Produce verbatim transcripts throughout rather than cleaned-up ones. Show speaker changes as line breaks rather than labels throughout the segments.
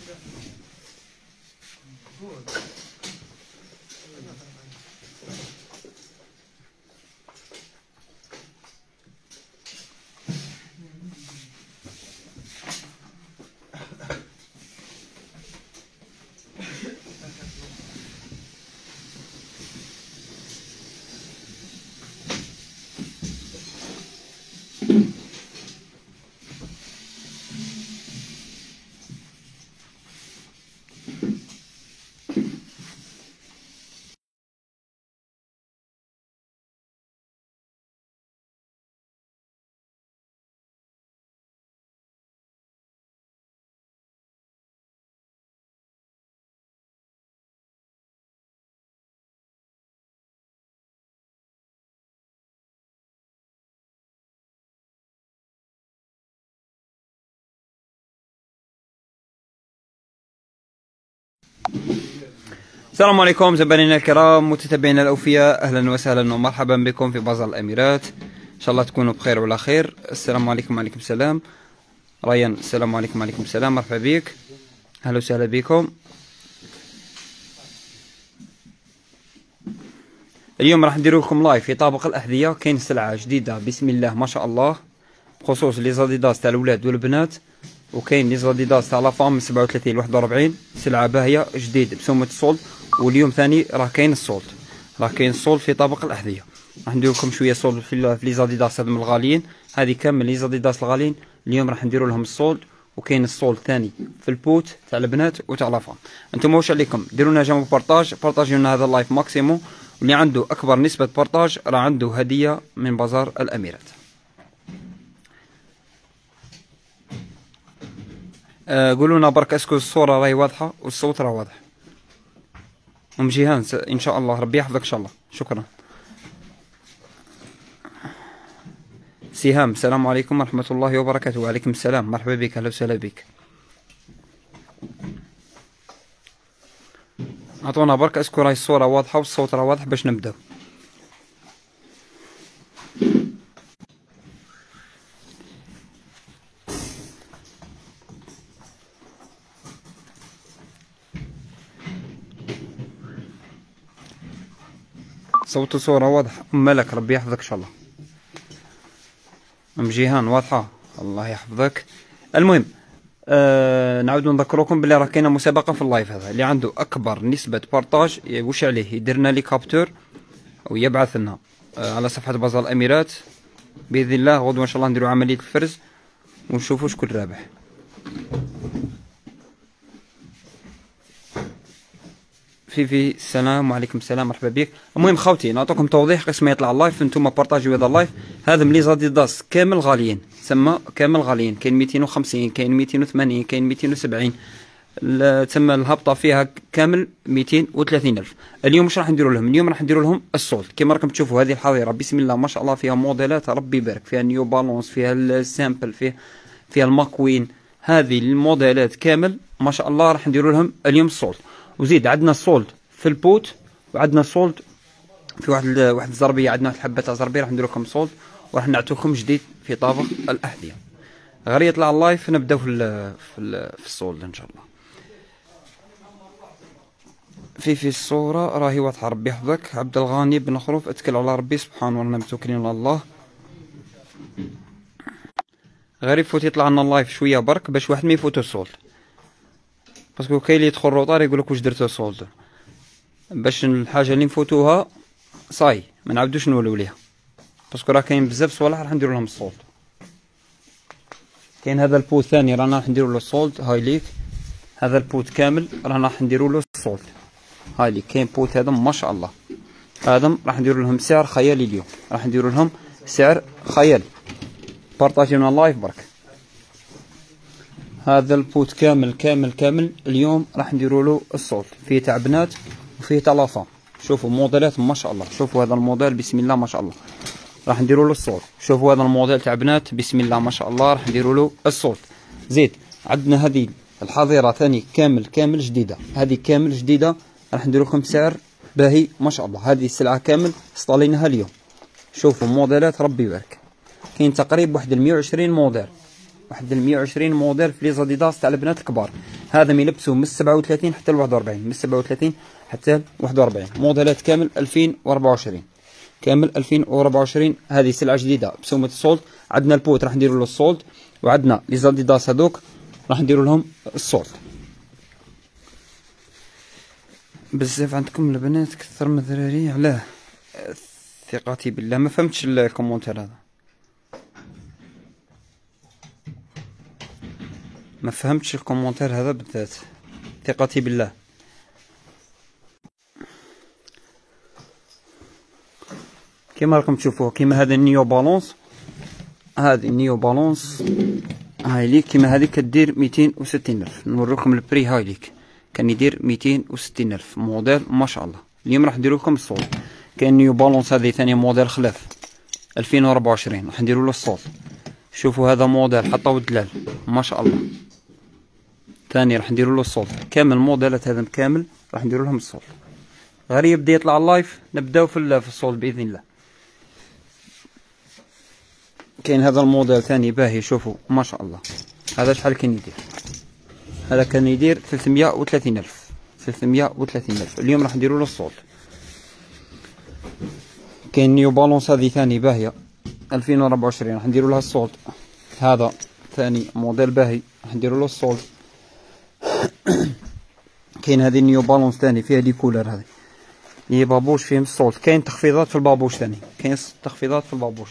السلام عليكم زبائننا الكرام متتبعينا الاوفياء، اهلا وسهلا ومرحبا بكم في بازار الاميرات. ان شاء الله تكونوا بخير وعلى خير. السلام عليكم. وعليكم السلام. ريان السلام عليكم. وعليكم السلام. مرحبا بك، اهلا وسهلا بكم. اليوم راح نديرو لكم لايف في طابق الاحذيه. كاين سلعه جديده بسم الله ما شاء الله، بخصوص لي زاديداس تاع الاولاد والبنات، وكاين لي زاديداس تاع لافام من سبعة وثلاثين ل واحد وأربعين. سلعه باهيه جديد بسمة الصولد. واليوم ثاني راه كاين الصولد، راه كاين الصولد في طابق الاحذيه. راح ندير لكم شويه صولد في لي زاديداس هذم الغاليين، هذه كامل لي زاديداس الغاليين. اليوم راح نديروا لهم الصولد، وكاين الصولد ثاني في البوت تاع البنات وتاع لافام. انتم واش عليكم؟ ديروا لنا جيم بارطاج، بارطاجيو لنا هذا اللايف ماكسيموم، واللي عنده اكبر نسبه بارطاج راه عنده هديه من بازار الاميرات. أه قولوا لنا برك اسكو الصوره راهي واضحه والصوت راه واضح. ام جيهان ان شاء الله ربي يحفظك ان شاء الله. شكرا. سهام السلام عليكم ورحمه الله وبركاته. وعليكم السلام. مرحبا بك، اهلا وسهلا بك. اعطونا برك اسكو راهي الصوره واضحه والصوت راه واضح باش نبداو. صوت وصورة واضح. أم ملك ربي يحفظك إن شاء الله. أم جيهان واضحة الله يحفظك. المهم آه نعاود نذكركم بلي راه كاينة مسابقة في اللايف هذا، اللي عنده أكبر نسبة بارطاج واش عليه؟ يديرنا لي كابتور ويبعث لنا آه على صفحة بازار الأميرات. بإذن الله غدوة إن شاء الله نديرو عملية الفرز ونشوفو شكون رابح. في في السلام وعليكم السلام مرحبا بك. المهم خوتي نعطيكم توضيح قسم ما يطلع اللايف، انتم بارطاجيو هذا اللايف. هذا ملي زاديداس كامل غاليين، تسمى كامل غاليين. كاين ميتين وخمسين، كاين ميتين وثمانين، كاين ميتين وسبعين، تسمى الهبطه فيها كامل ميتين وثلاثين الف. اليوم واش راح نديروا لهم؟ اليوم راح نديروا لهم الصولد. كما راكم تشوفوا هذه الحظيره بسم الله ما شاء الله فيها موديلات ربي يبارك، فيها نيو بالونس، فيها السامبل، فيها فيها الماكوين. هذه الموديلات كامل ما شاء الله راح نديروا لهم اليوم الصولد. وزيد عندنا الصولد في البوت، وعندنا صولد في واحد واحد الزربيه، عندنا واحد حبه تاع زربيه راح ندير لكم صولد، وراح نعطيكم جديد في طابق الاحذيه. غير يطلع اللايف نبداو في ال في, ال في الصولد ان شاء الله. في في الصوره راهي واضحه ربي يحفظك. عبد الغني بن خروف اتكل على ربي سبحانه ورانا متوكلين على الله. غير يفوت يطلع لنا اللايف شويه برك باش واحد ما يفوتو الصولد، باسكو كاين اللي يدخل روطار يقول لك واش درتو صولد، باش الحاجه اللي نفوتوها صاي ما نعاودوش نولوا ليها، باسكو راه كاين بزاف صوالح راح نديروا لهم الصولد. كاين هذا البوت ثاني رانا راح نديروا له الصولد. هاي ليك هذا البوت كامل رانا راح نديروا له الصولد. هاي ليك كاين بوت هذا ما شاء الله، هذا راح نديروا لهم سعر خيالي. اليوم راح نديروا لهم سعر خيالي. بارطاجيونا اللايف برك. هذا البوت كامل كامل كامل اليوم راح نديروا له الصولد. فيه تاع بنات وفيه تاع لافام. شوفوا موديلات ما شاء الله. شوفوا هذا الموديل بسم الله ما شاء الله راح نديروا له الصولد. شوفوا هذا الموديل تاع بنات بسم الله ما شاء الله راح نديروا له الصولد. زيد عندنا هذه الحظيره ثاني كامل كامل جديده، هذه كامل جديده راح نديروا لكم سعر باهي ما شاء الله. هذه السلعه كامل اسطاليناها اليوم. شوفوا موديلات ربي يبارك. كاين تقريبا واحد مية وعشرين موديل، واحد مية وعشرين موديل في لي زاديداس تاع البنات الكبار. هذا يلبسوا من سبعة وثلاثين حتى ل واحد وأربعين، من سبعة وثلاثين حتى ل واحد وأربعين، موديلات كامل ألفين وأربعة وعشرين، كامل ألفين وأربعة وعشرين. هذه سلعه جديده بسومه السولد. عندنا البوت راح نديروا له السولد، وعندنا لي زاديداس هذوك راح نديروا لهم السولد. بزاف عندكم البنات كثر من الذراري، علاه؟ ثقتي بالله ما فهمتش الكومونتير هذا، ما فهمتش الكومونتير هذا بالذات، ثقتي بالله. كما راكم تشوفوه، كيما هذا النيو بالونس، هذه النيو بالونس هاي ليك، كيما هذه كدير ميتين وستين ألف. نوريكم البري هاي ليك، كان يدير ميتين وستين ألف، موديل ما شاء الله. اليوم راح نديرو لكم الصوت. كاين نيو بالونس هذه ثاني موديل خلاف ألفين وأربعة وعشرين، راح نديرو له الصوت. شوفوا هذا موديل حطوا الدلال ما شاء الله، ثاني راح نديرو له الصوت. كامل موديلات هذا كامل راح نديرو لهم الصوت. غير يبدا يطلع اللايف نبداو في في الصوت باذن الله. كاين هذا الموديل ثاني باهي، شوفوا ما شاء الله. هذا شحال كان يدير؟ هذا كان يدير ثلاثمية وثلاثين ألف، ثلاثمية وثلاثين ألف. اليوم راح نديرو له الصوت. كاين نيو بالونس هذه ثاني باهيه ألفين وأربعة وعشرين، راح نديرو لها الصوت. هذا ثاني موديل باهي راح نديرو له الصوت. كاين هذه نيو بالونس ثاني فيها لي كولر، هذه هي بابوش فيهم الصوت. كاين تخفيضات في البابوش ثاني، كاين تخفيضات في البابوش.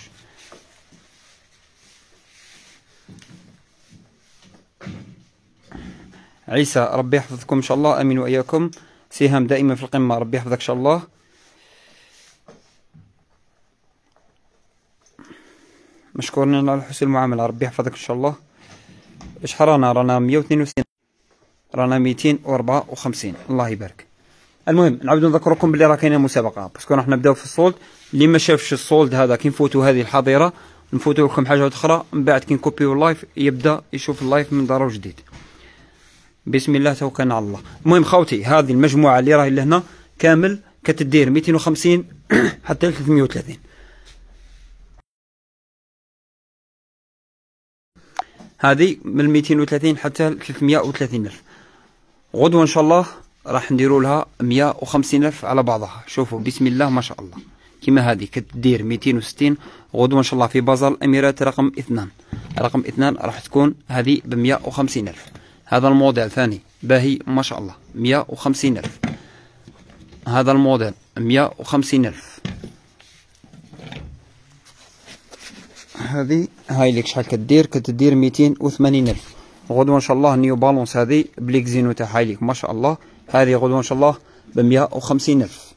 عيسى ربي يحفظكم ان شاء الله، امين واياكم. سهام دائما في القمه، ربي يحفظك ان شاء الله. مشكورين على حسن المعامله، ربي يحفظك ان شاء الله. شحال رانا؟ رانا مية واثنين وستين، رانا ميتين وأربعة وخمسين، الله يبارك. المهم نعاودو نذكركم بلي راه كاينه مسابقه، باسكو راح نبداو في الصولد. اللي ما شافش الصولد هذا كي نفوتوا هذه الحظيره نفوتوا لكم حاجه اخرى، من بعد كي نكوبيو اللايف يبدا يشوف اللايف من دارو جديد. بسم الله توكلنا على الله. المهم خوتي، هذه المجموعه اللي راهي لهنا كامل كتدير ميتين وخمسين حتى ل ثلاثمية وثلاثين. هذه من ميتين وثلاثين حتى ل ثلاثمية وثلاثين ألف. غدوه ان شاء الله راح نديروا لها مية وخمسين ألف على بعضها. شوفوا بسم الله ما شاء الله، كيما هذه كتدير ميتين وستين. غدوه ان شاء الله في بازار الاميرات رقم اثنان، رقم اثنان راح تكون هذه ب مية وخمسين ألف. هذا الموديل ثاني باهي ما شاء الله مية وخمسين ألف. هذا الموديل مية وخمسين ألف. هذه هاي لك شحال كدير؟ كتدير ميتين وثمانين ألف. غدوه ان شاء الله نيو بالونس هذه بليك زينو تاعها ليك ما شاء الله، هذه غدوه ان شاء الله ب مية وخمسين ألف.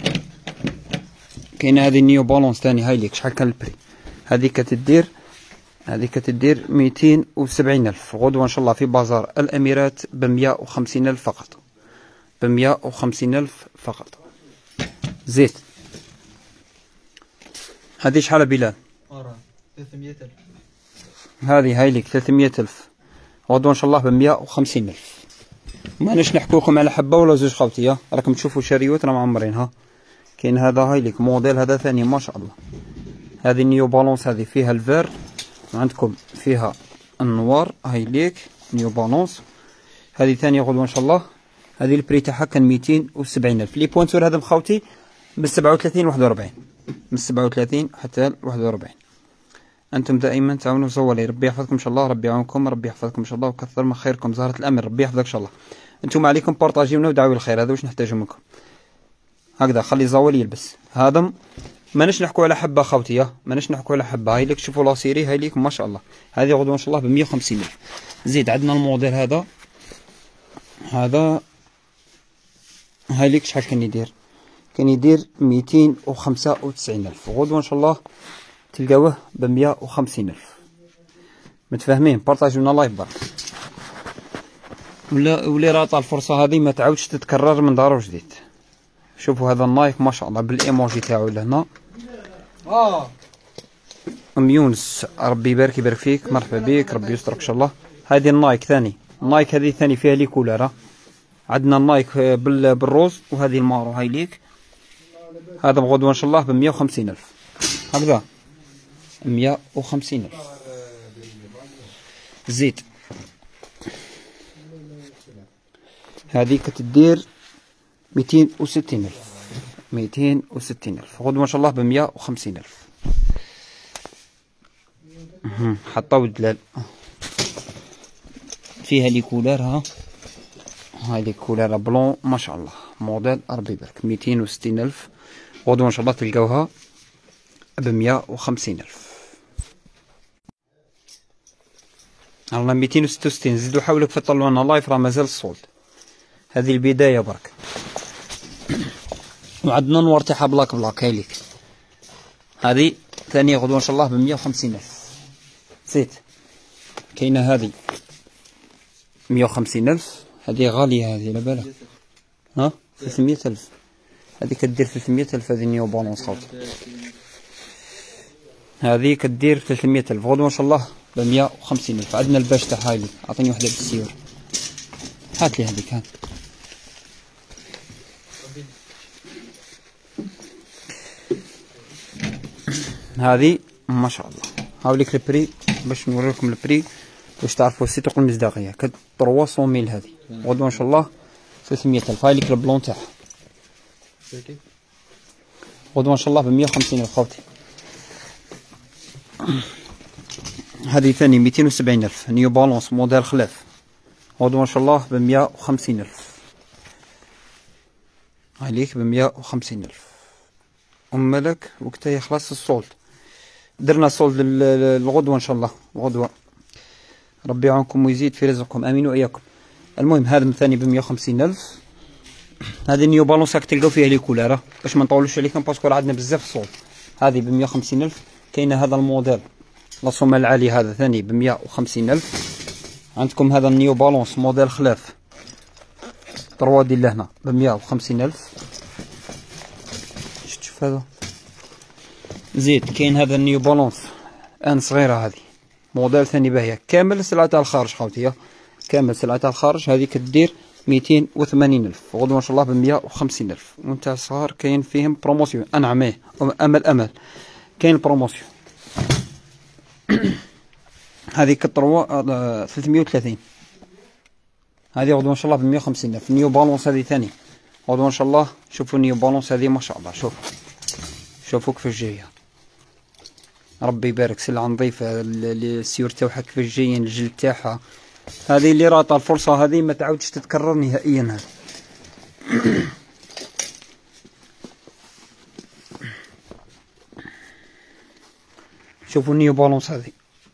كاينه هذه نيو بالونس ثاني هاي ليك شحال كان البري؟ هذه كتدير هذه كتدير ميتين وسبعين ألف. غدوه ان شاء الله في بازار الاميرات ب مية وخمسين ألف فقط، ب مية وخمسين ألف فقط. زيت هذه شحال بلال؟
ثلاثمية ألف.
هذه هاي ليك ثلاثمية ألف. غدوه ان شاء الله ب مية وخمسين ألف. ماناش نحكوا لكم على حبه ولا زوج خوتي، ها راكم تشوفوا شريوت راه معمرين. ها كاين هذا هاي ليك موديل هذا ثاني ما شاء الله. هذه نيو بالونس هذه فيها الفير، وعندكم فيها النوار هاي ليك نيو بالونس. هذه ثانيه غدوه ان شاء الله. هذه البري تاعها كان ميتين وسبعين ألف. لي بوانتور هذا مخاوتي من سبعة وثلاثين واحد وأربعين، من سبعة وثلاثين حتى واحد وأربعين. انتم دائما تعاونوا زوالي، ربي يحفظكم ان شاء الله، ربي يعاونكم، ربي يحفظكم ان شاء الله، وكثر من خيركم. زهرة الامل ربي يحفظك ان شاء الله. انتم عليكم بارطاجيونا ودعوا الخير، هذا واش نحتاجو منكم. هكذا خلي زوالي يلبس. هذا ماناش نحكوا على حبه خوتي، ماناش نحكوا على حبه. هاي لك شوفوا لاسيري هاي لك ما شاء الله. هذه غدوه ان شاء الله ب مية وخمسين ألف. زيد عندنا الموديل هذا، هذا هاي لك شحال كان يدير؟ كان يدير ميتين وخمسة وتسعين ألف. غدوه ان شاء الله تلقاوه ب مية وخمسين ألف. متفاهمين؟ بارطاجيو لنا لايف برك، ولا ولي راطا الفرصه هذه ما تعاودش تتكرر من دارو جديد. شوفوا هذا النايك ما شاء الله بالايموجي تاعو لهنا. اه ام يونس ربي يبارك يبارك فيك، مرحبا بك، ربي يسترك ان شاء الله. هذه النايك ثاني، النايك هذه ثاني فيها لي كولر. عندنا النايك بالروز وهذه المارو هاي ليك. هذا بغدوه ان شاء الله ب مية وخمسين ألف. هكذا مية وخمسين ألف. زيت هذه كتدير ميتين وستين ألف، ميتين وستين ألف. غدوة إن شاء الله بمية وخمسين ألف. حطاو الدلال فيها لي كولار. ها هاي لي كولار بلون ما شاء الله، موديل ربي يبارك. ميتين وستين ألف. غدوة إن شاء الله تلقاوها بمية وخمسين ألف. الله ميتين وستة وستين. زيدو حاولوا تفطلوا لنا لايف، راه مازال الصولد. هذه البداية برك. وعندنا نور تاعها بلاك بلاك هايليك. هذه ثانية غدوة إن شاء الله بمية وخمسين ألف. زيد كاينة هذه مية وخمسين ألف. هذه غالية، هذه لابالها. ها ثلاثمية ألف. هذه كدير ثلاثمية ألف. هذه نيو بالونس خاوتي. هذه كدير ثلاثمية ألف. غدوة إن شاء الله بمية وخمسين ألف. عندنا الباش تاع هايلي. عطيني وحدة بالسيور. هات لي هذيك. هات هذه ما شاء الله. هاوليك البري باش نوريكم البري باش تعرفوا الصدق والمصداقية. كد ثلاثمية ميل هذه. غدوة إن شاء الله ثلاثمية ألف. هايليك البلون تاعها. غدوة إن شاء الله بمية وخمسين ألف خوتي. هذه ثاني ميتين وسبعين ألف. نيو بالونس موديل خلاف. غدوة إن شاء الله بمية وخمسين ألف. هايليك بمية وخمسين ألف. أم ملك وقتها يخلص الصولد. درنا صولد الغدوة إن شاء الله. غدوة ربي يعاونكم ويزيد في رزقكم، آمين وإياكم. المهم هذا ثاني بمية وخمسين ألف. هذه نيو بالونس راك تلقاو فيها لي كولار باش ما نطولوش عليكم باسكو راه عندنا بزاف الصولد. هذه بمية وخمسين ألف. كاينة هذا الموديل لاصومال العالي، هذا ثاني بمية وخمسين ألف. عندكم هذا النيو بالونس موديل خلاف تروا دي لهنا بمية وخمسين ألف. شوف هذا. زيد كاين هذا النيو بالونس ان صغيرة، هذه موديل ثاني باهية. كامل سلعة تاع الخارج خوتي. كامل سلعة تاع الخارج. هذه كدير ميتين وثمانين ألف. غدوة إن شاء الله بمية وخمسين ألف. وانتاع الصغار كاين فيهم بروموسيون. أنعم ايه أمل أمل كاين بروموسيون. هذه كتروا ثلاثمية وثلاثين. هذه غدوة إن شاء الله بمية وخمسين ألف. نيو بالونس هذه ثاني غدوة إن شاء الله. شوفوا نيو بالونس هذه ما شاء الله. شوف شوفوا كيفاش جاية. ربي يبارك. سلعة نظيفة. السيور تاعها كيفاش جايين. الجلد تاعها. هذه اللي راطة الفرصة هذه ما تعاودش تتكرر نهائيا. هذه شوفوا نيو بالونس هذه.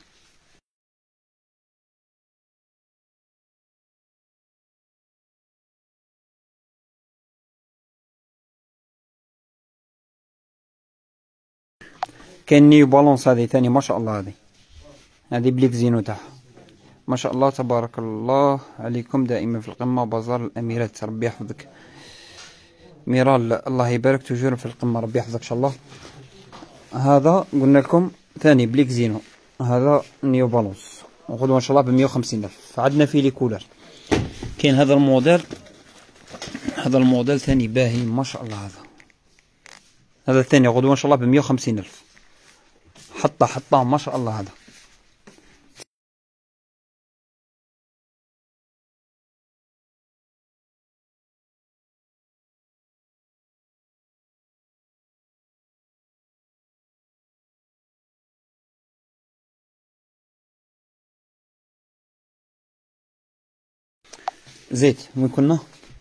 كاين نيو بالونس هذه ثاني ما شاء الله. هذه هذه بليك زينو تاعها ما شاء الله تبارك الله عليكم. دائما في القمة. بازار الأميرات. ربي يحفظك ميرال. الله يبارك. توجور في القمة. ربي يحفظك إن شاء الله. هذا قلنا لكم ثاني بليك زينو. هذا نيو بالونس. وغدوة إن شاء الله بمية وخمسين ألف. عندنا فيه لي كولر. كاين هذا الموديل. هذا الموديل ثاني باهي ما شاء الله. هذا هذا الثاني غدوة إن شاء الله بمية وخمسين ألف. حطه حطه ما شاء الله. هذا زيت وين كنا.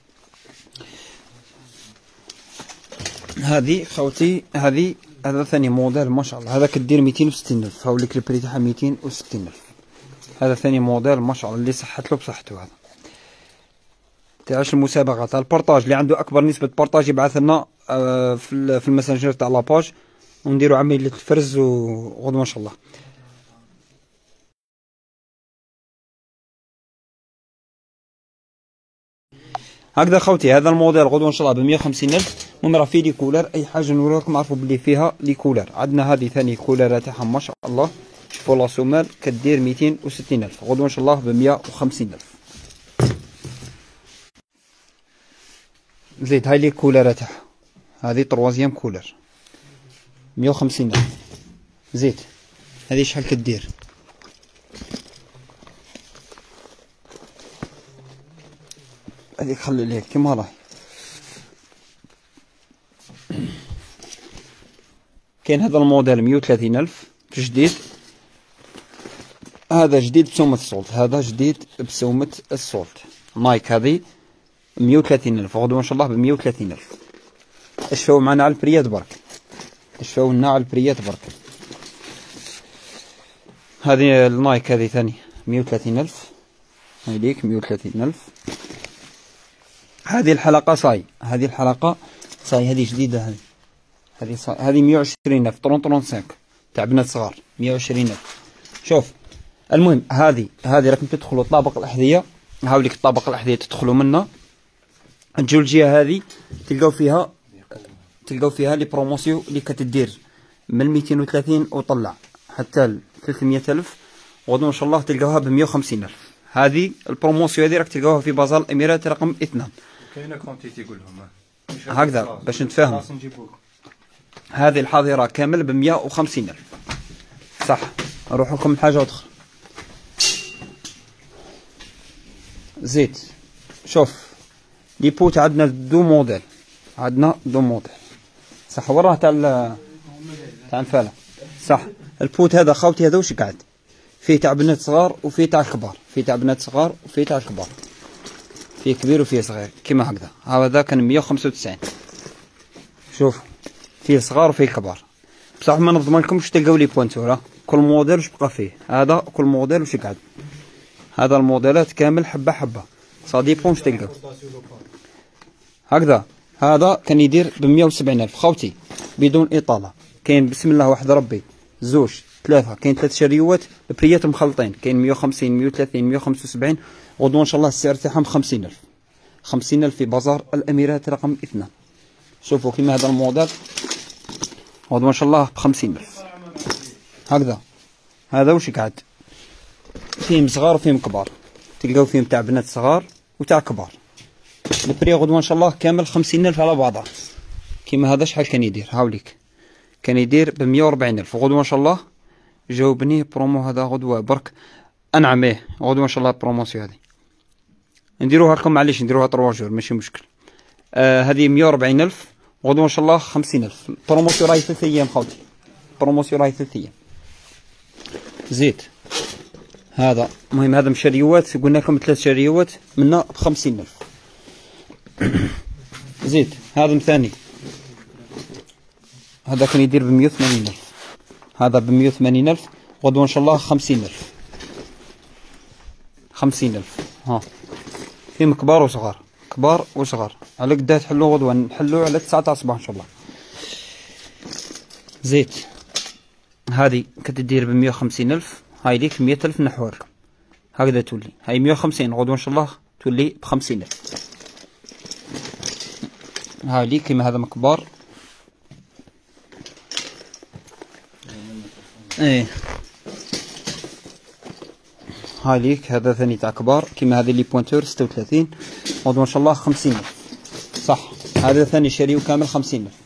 هذه خوتي. هذه هذا ثاني موديل ما شاء الله. هذا كدير ميتين وستين ألف. هاوليك البري تاعها ميتين وستين ألف. هذا ثاني موديل ما شاء الله اللي صحت له بصحته. هذا تاعش المسابقة تاع البارطاج. اللي عنده أكبر نسبة بارطاج يبعث لنا في الماسنجر تاع لاباج ونديرو عملية الفرز. وغدوة إن شاء الله. هكذا خوتي. هذا الموديل غدوة إن شاء الله بمية وخمسين ألف. المهم راه فيه لي كولر. أي حاجة نوريكم عرفوا بلي فيها لي كولر. عندنا هذه ثاني كولر تاعها ما شاء الله. شوفوا لاسومال كدير ميتين وستين ألف. غدوة إن شاء الله بمية وخمسين ألف. زيد هاي لي كولر تاعها. هذه تروازيام كولر مية وخمسين ألف. زيد هذه شحال كدير. هذيك خلي ليك كيما راهي. كاين هذا الموديل مية وثلاثين ألف جديد، هذا جديد بسومة السولت، هذا جديد بسومة السولت نايك. هذه مية وثلاثين ألف، غدوة ان شاء الله ب مية وثلاثين ألف. اشفاو معنا على البريات برك، اشفاو لنا على البريات برك. هذه النايك هذه ثاني مية وثلاثين ألف، هذيك مية وثلاثين ألف. هذه الحلقة صاي، هذه الحلقة صاي، هذه جديدة، هذه هذه صاي، هذه مية وعشرين ألف طرون طرون خمسة تاع بنات صغار، مية وعشرين ألف. شوف المهم هذه هذه راكم تدخلوا طابق الأحذية، هاوليك طابق الأحذية تدخلوا منه، تجوا الجهة هذه تلقاو فيها تلقاو فيها لي بروموسيون اللي كتدير من ميتين وثلاثين وطلع حتى ل ثلاثمية ألف، وغدو ان شاء الله تلقاوها ب مية وخمسين ألف. هذه البروموسيون هذه راك تلقاوها في بازار الاميرات رقم اثنان.
كاينه كونتيتي قولهم
هكذا باش نتفاهم. هذه الحاضره كامل ب مية وخمسين ألف. صح، نروح لكم حاجه اخرى. زيت. شوف لي بوت عندنا دو موديل، عندنا دو موديل. صح وراه تاع تاع الفاله. صح، البوت هذا خاوتي هذا واش قاعد فيه تاع بنات صغار وفيه تاع الكبار، فيه تاع بنات صغار وفيه تاع الكبار، فيه كبير وفيه صغير كيما هكذا. هذا كان مية وخمسة وتسعين. شوف فيه صغار وفيه كبار، بصح ما نضمن لكم واش تلقاو لي بوانتور، كل موديل واش بقى فيه. هذا كل موديل واش قاعد، هذا الموديلات كامل حبه حبه، صا ديبون واش تلقاو هكذا. هذا كان يدير ب مية وسبعين ألف خاوتي بدون اطاله. كاين بسم الله واحد ربي زوج ثلاثه، كاين ثلاث شريوات بريات مخلطين، كاين مية وخمسين مية وثلاثين مية وخمسة وسبعين. غدوه ان شاء الله السعر تاعهم خمسين ألف، خمسين ألف في بازار الاميرات رقم اثنان. شوفوا كيما هذا الموديل غدوه ان شاء الله ب خمسين ألف هكذا. هذا واش قاعد فيهم صغار وفيهم كبار، تلقاو فيهم تاع بنات صغار وتاع كبار. البري غدوه ان شاء الله كامل خمسين ألف على بعضها. كيما هذا شحال كان يدير، هاوليك كان يدير ب مية وأربعين ألف. غدوه ان شاء الله جاوبني برومو هذا غدوه برك انعم. ايه غدوه ان شاء الله بروموسيون هذه نديروها لكم، معليش نديروها ثلاثة جور ماشي مشكل. آه هذه مية وأربعين ألف، غدوه ان شاء الله خمسين ألف. بروموسيون راهي ثلاث ايام خاوتي، بروموسيون راهي ثلاث ايام. زيت هذا المهم هذا مشريوات، قلنا لكم ثلاث شريوات منا ب خمسين ألف. زيت هذا ثاني، هذا كان يدير ب مية وثمانين ألف، هذا ب مية وثمانين ألف. غدوه ان شاء الله خمسين ألف، خمسين ألف. ها فيهم كبار وصغار، كبار وصغار. على قدا تحلو غدوه نحلو على تسعة تاع الصباح ان شاء الله. زيت هذه كتدير ب مية وخمسين ألف، هاي ليك مية ألف نحوها لكم هكذا تولي. هاي مية وخمسين، غدوه ان شاء الله تولي ب خمسين ألف. هاي ليك كيما هذا مكبار. ايه هاي ليك هذا ثاني تاع كبار، كيما هذه لي بوانتور ستة وثلاثين. غدوه ان شاء الله خمسين ألف. صح، هذا ثاني شريو كامل خمسين ألف.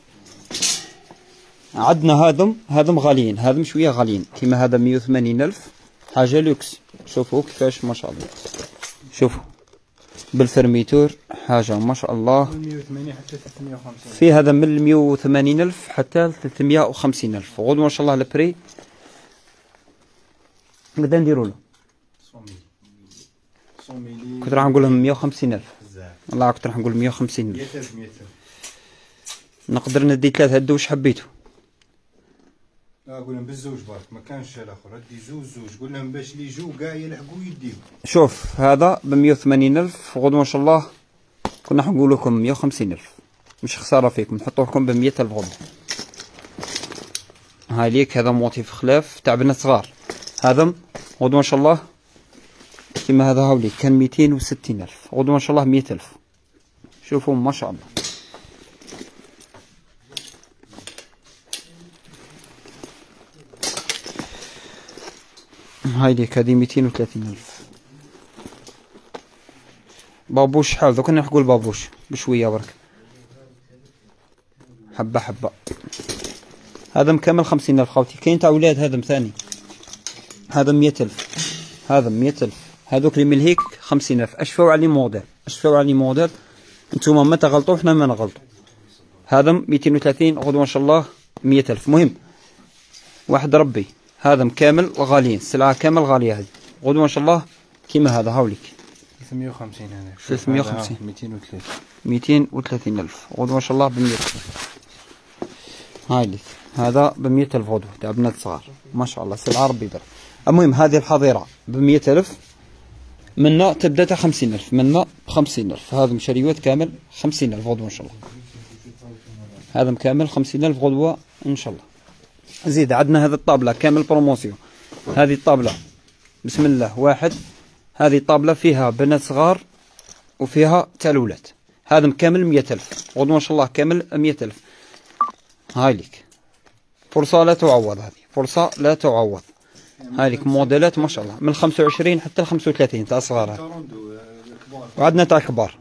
عندنا هذم هذم غاليين، هذم شويه غاليين، كيما هذا مية وثمانين ألف حاجه لوكس. شوفوا كيفاش ما شاء الله، شوفوا بالفرميتور حاجه ما شاء الله.
مية وثمانين حتى ثلاثمية وخمسين
في هذا من مية وثمانين ألف حتى ثلاثمية وخمسين ألف. غدوه ان شاء الله البري نقدر نديروا له كنت راح نقول لهم مية وخمسين ألف، والله كنت راح نقول مية وخمسين ألف. نقدر ندي ثلاثة هدو واش حبيتو.
لا قول لهم بالزوج برك، ما كانش الاخر ردي زوج زوج، قول لهم باش اللي يجوا كاع يلحقوا يديو.
شوف هذا ب مية وثمانين ألف، غدوه ان شاء الله كنا حنقول لكم مية وخمسين ألف، مش خساره فيكم، نحطوه لكم ب مية ألف غدوه. هاي ليك هذا موتيف خلاف تاع بنات صغار، هذا غدوه ان شاء الله كيما هذا هاوليك كان ميتين وستين ألف، غدوه ان شاء الله مية ألف. شوفوا ما شاء الله. هاي ليك هذه ميتين وثلاثين ألف. بابوش شحال دوك نحكوا البابوش بشويه برك، حبه حبه. هذا مكمل خمسين ألف خاوتي. كاين تاع ولاد هذا ثاني، هذا مية ألف، هذا مية ألف. هذوك اللي من هيك خمسين ألف. اشفاو على لي موديل، شفتوا على موديل انتوما ما تغلطوا حنا ما نغلطوا. هذا مئتين وثلاثين غدوه ان شاء الله مئة ألف. مهم واحد ربي هذا كامل غاليين، السلعه كامل غاليه هذه غدوه ان شاء الله كيما هذا هاوليك
ثلاثمية وخمسين هذا
ثلاثمية وخمسين
مئتين وثلاثين
مئتين وثلاثين ألف غدوه ان شاء الله ب مئة ألف. هاي لك هذا ب مئة ألف غدوه تاع بنات صغار ما شاء الله سلعه ربي يبارك. المهم هذه الحظيره ب مئة ألف، منا تبدا تاع خمسين ألف، منا بخمسين ألف. هذا مشاريوات كامل خمسين ألف غدوه ان شاء الله. هذا مكامل خمسين ألف غدوه ان شاء الله. زيد عندنا هذا الطابله كامل بروموسيون. هذه الطابله بسم الله واحد، هذه طابله فيها بنات صغار وفيها تاع الولاد. هذا مكامل مئة ألف غدوه ان شاء الله كامل مئة ألف. هاي لك فرصه لا تعوض، هذه فرصه لا تعوض. هاي لك موديلات ما شاء الله من خمسة وعشرين حتى ل خمسة وثلاثين تاع صغار، وعندنا تاع كبار.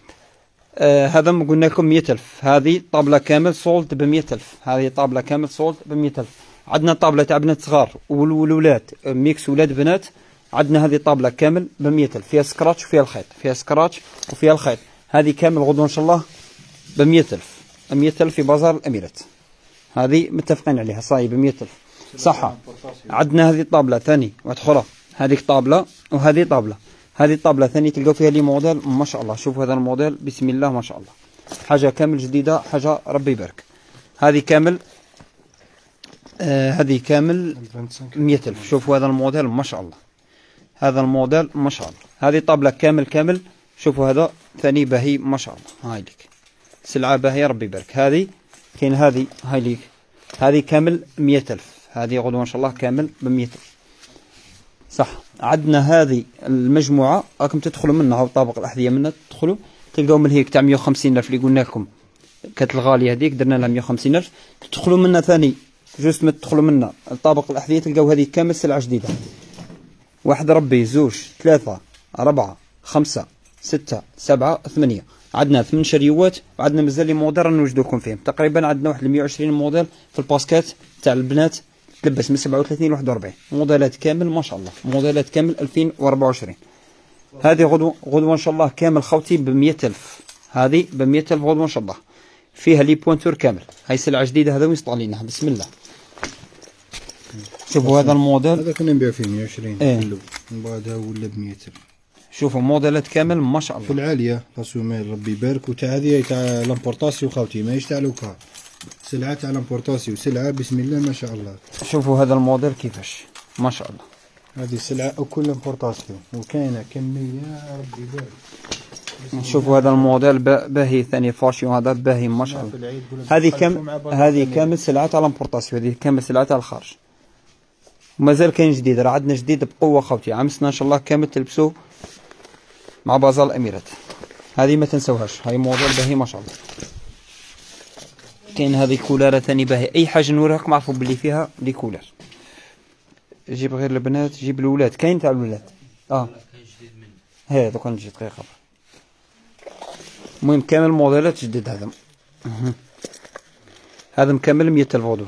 آه هذا ما قلنا لكم مئة ألف. هذه طابله كامل سولد ب مئة ألف. هذه طابله كامل سولد ب مئة ألف. عندنا طابله تاع بنات صغار والولاد ميكس ولاد بنات. عندنا هذه طابله كامل ب مئة ألف فيها سكراتش وفيها الخيط، فيها سكراتش وفيها الخيط. هذه كامل غدوه ان شاء الله ب مئة ألف. مئة ألف في بازار الاميرات. هذه متفقين عليها صاي ب مئة ألف صح. عندنا هذه طابله ثاني واحده اخرى، هذيك طابله وهذه طابله. هذه الطابله ثاني تلقاو فيها لي موديل ما شاء الله. شوفوا هذا الموديل بسم الله ما شاء الله، حاجه كامل جديده، حاجه ربي يبارك. هذه كامل آه هذه كامل مئة ألف. شوفوا هذا الموديل ما شاء الله، هذا الموديل ما شاء الله. هذه طابله كامل كامل. شوفوا هذا ثاني باهي ما شاء الله. هاي لك سلعه باهيه ربي يبارك. هذه كاين هذه هاي لك هذه كامل مئة ألف. هذه غدوه ان شاء الله كامل ب مئة ألف صح. عندنا هذه المجموعه راكم تدخلوا منها وطابق الاحذيه منها تدخلوا تلقاو من هيك تاع مئة وخمسين ألف اللي قلنا لكم كانت الغاليه هذيك درنا لها مئة وخمسين ألف. تدخلوا منها ثاني جوست ما تدخلوا منها طابق الاحذيه تلقاو هذه كامل سلعه جديده. واحد ربي زوج ثلاثه أربعة خمسة ستة سبعة ثمانية. عندنا ثمان شريوات وعندنا مازال لي موديل نوجدو لكم فيهم. تقريبا عندنا واحد مئة وعشرين موديل في الباسكات تاع البنات تلبس من سبعة وثلاثين ل واحد وأربعين. موديلات كامل ما شاء الله، موديلات كامل ألفين وأربعة وعشرين. هذه غدوه غدوه ان شاء الله كامل خوتي ب مئة ألف. هذه ب مئة ألف غدوه ان شاء الله. فيها لي بوينتور كامل. هاي سلعه جديده هذا وينسطالينها بسم الله. شوفوا هذا الموديل
هذا كنا نبيع فيه مئة وعشرين
ايه.
كله من بعدها ولا ب مئة ألف.
شوفوا موديلات كامل ما شاء الله
في العاليه راسو مال ربي يبارك. وتاع هذه تاع لامبورطاسيو خوتي ماهيش تاع لوكا، سلعه تاع لامبورطاسيو سلعه بسم الله ما شاء الله.
شوفوا هذا الموديل كيفاش ما شاء الله.
هذه سلعه وكل لامبورطاسيو وكاينه كميه ربي يبارك.
شوفوا هذا الموديل باهي ثاني فاشيون هذا باهي ما شاء الله. هذه كم هذه كامل سلعه تاع لامبورطاسيو، هذه كامل سلعه تاع الخارج. ومازال كاين جديد، راه عندنا جديد بقوه خوتي. عام سنه ان شاء الله كامل تلبسوه مع بازار الاميرات. هذه ما تنسوهاش، هاي موديل باهي ما شاء الله. كاين هذه كولاره ثاني باهي. اي حاجه نوريكم عرفوا باللي فيها لي كولار. جيب غير البنات جيب الولاد. كاين تاع الولاد اه هي دوكا نجي دقيقه. المهم كامل موديلات جديد. هذا هذا مكمل مئة ألف غدوه.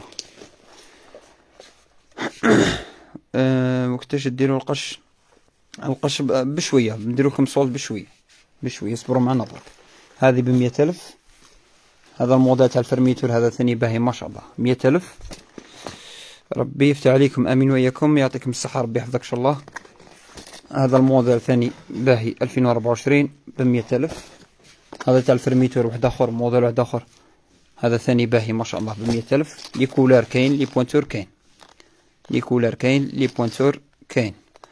أه وقتاش ديروا القش؟ القش بشويه نديرو لكم صولد بشويه بشويه اصبروا معنا برك. هذه ب مئة ألف. هذا الموديل تاع الفرميتور هذا ثاني باهي ما شاء الله مئة ألف. ربي يفتح عليكم امين واياكم يعطيكم الصحه ربي يحفظك ان شاء الله. هذا الموديل ثاني باهي ألفين وأربعة وعشرين ب مئة ألف. هذا تاع الفرميتور واحد اخر موديل واحد اخر هذا ثاني باهي ما شاء الله ب مئة ألف. لي كولار كاين لي بوينتور كاين لي كولار كاين لي بوينتور كاين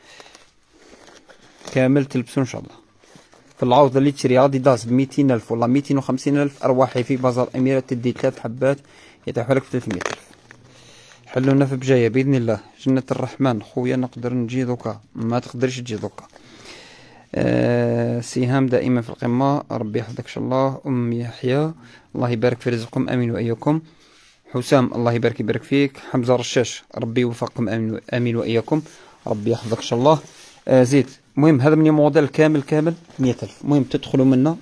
كامل تلبسوا ان شاء الله. في العوض اللي تشري اديداس ب مئتين ألف ولا مئتين وخمسين ألف ارواحي في بازار الاميرات تدي ثلاث حبات يتاحوا لك ب ثلاثمئة ألف. حلونا في بجايه باذن الله جنة الرحمن. خويا نقدر نجي دوكا ما تقدرش تجي دوكا. آه سهام دائما في القمه ربي يحفظك ان شاء الله. ام يحيى الله يبارك في رزقكم امين واياكم. حسام الله يبارك يبارك فيك. حمزه رشاش ربي يوفقكم امين امين واياكم ربي يحفظك ان شاء الله. آه زيد المهم هذا من موديل كامل كامل مئة ألف. المهم تدخلوا منا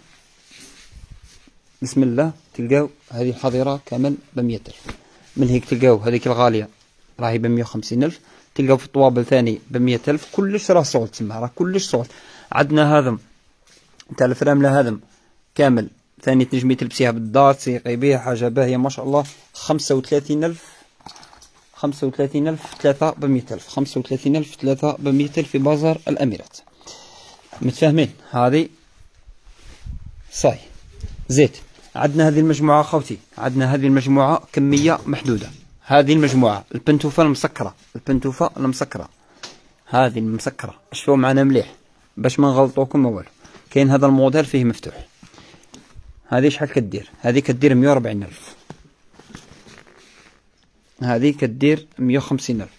بسم الله تلقاو هذه الحظيره كامل ب مئة ألف. من هيك تلقاو هذيك الغاليه راهي ب مئة وخمسين ألف. تلقاو في الطوابل ثاني ب مئة ألف. كلش راه صوت تما راه كلش صوت. عندنا هذا نتاع الفرامله هذم كامل ثاني تنجمي تلبسيها بالدار تسيقي بيه حاجه باهيه ما شاء الله. خمسة وثلاثين ألف خمسة وثلاثين ألف ثلاثة بمية ألف خمسة وثلاثين ألف ثلاثة بمية ألف في بازار الأميرات. متفاهمين؟ هذه صاي زيت. عندنا هذه المجموعة خوتي، عندنا هذه المجموعة كمية محدودة. هذه المجموعة البنتوفة المسكرة، البنتوفة المسكرة هذه المسكرة اشوفوا معنا مليح باش ما نغلطوكم والو. كاين هذا الموديل فيه مفتوح. هذه شحال كدير؟ هذه كدير مية وربعين ألف، هذه كدير مية وخمسين ألف